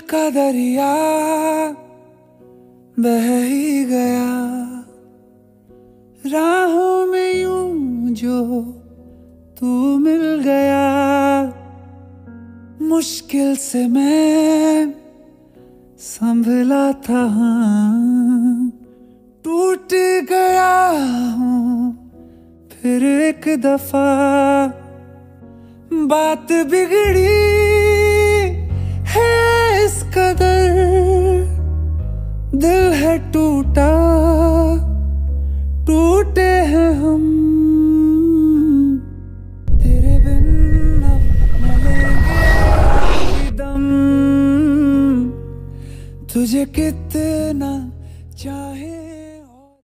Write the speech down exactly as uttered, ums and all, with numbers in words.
का दरिया बह ही गया, राहों में यूं जो तू मिल गया। मुश्किल से मैं संभला था, टूट गया हूँ फिर एक दफा। बात बिगड़ी है इस कदर, दिल है टूटा, टूटे हैं हम। तेरे बिन अब मिलेंगे दम, तुझे कितना